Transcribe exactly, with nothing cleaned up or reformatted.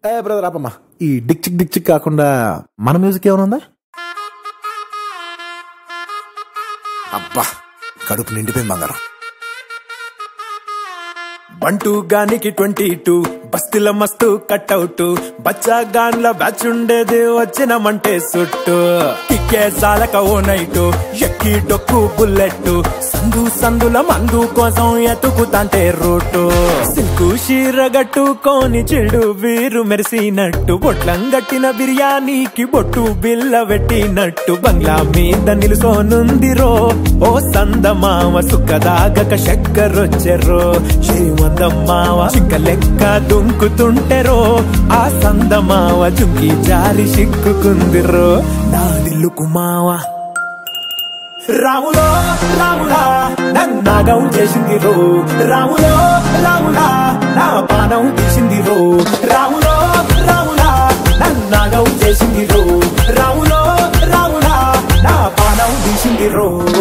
ఏ brother ఆపమ్మా, ఈ Dick చిక్ Dick చిక్ కాకుండా మన మ్యూజిక్ ఏమైనా ఉందా? అబ్బా కడుపు నిండిపోయింది బంగారం. బంటూ గానికి ట్వంటీ టూ బస్తిల మస్తు కట్అవుట్, బచ్చా గాన్ల బ్యాచ్ ఉండేది వచ్చినమంటే సుట్టు. టిక్కే సాలక ఓ నైటు ఎక్కి డొక్కు బుల్లెట్, సందు సందుల మందు కోసం ఎతుకుతాంటే రూటు. సిల్కు షీరగట్టుకోని చెడు వీరు మెరిసినట్టు, బొట్లం గట్టిన బిర్యానీకి బొట్టు బిల్ల పెట్టినట్టు. బంగ్లా మీద నిలుసోనుందిరో ఓ సందమావ, సుఖదాగక చక్కరొచ్చెరో శ్రీమందమ్మావ. చిక్క లెక్క దుంకుతుంటెరో ఆ సందమావ, జుంకి జారి సిక్కుకుందిరో నా దిల్లుకు మావ. రాములో రాములా నన్నాగం చేసిందిరో, రాములో రాములా నా పానం తీసిందిరో. రాములో రాములా నన్నాగం చేసిందిరో, రాములో రాములా నా పానం తీసిందిరో.